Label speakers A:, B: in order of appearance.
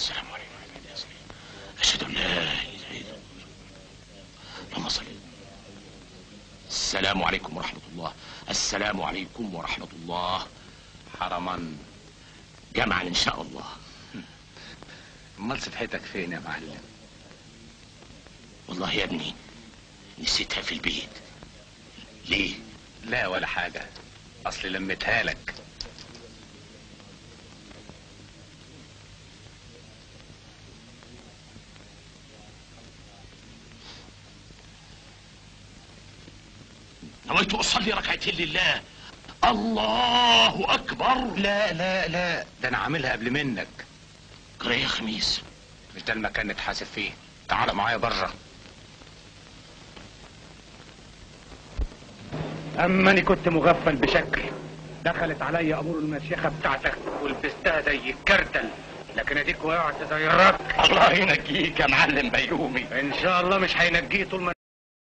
A: السلام عليكم يا عباد ياسين. اشهد ان لا اله الا الله. اللهم صل. السلام عليكم ورحمه الله. السلام عليكم ورحمه الله. حرما جمعا ان شاء الله.
B: امال سبحتك فين يا معلم؟
A: والله يا ابني نسيتها في البيت. ليه؟
B: لا ولا حاجه، اصلي لميتها لك.
A: نويت اصلي ركعتين لله. الله اكبر.
B: لا لا لا، ده انا عاملها قبل منك.
A: جرى يا خميس؟
B: مش ده المكان نتحاسب فيه، تعال معايا بره. اما اني كنت مغفل بشكل، دخلت عليا امور المشيخه بتاعتك ولبستها زي الكرتل، لكن اديك وقعت زي الرك.
A: الله ينجيك يا معلم بيومي.
B: ان شاء الله مش هينجيه طول ما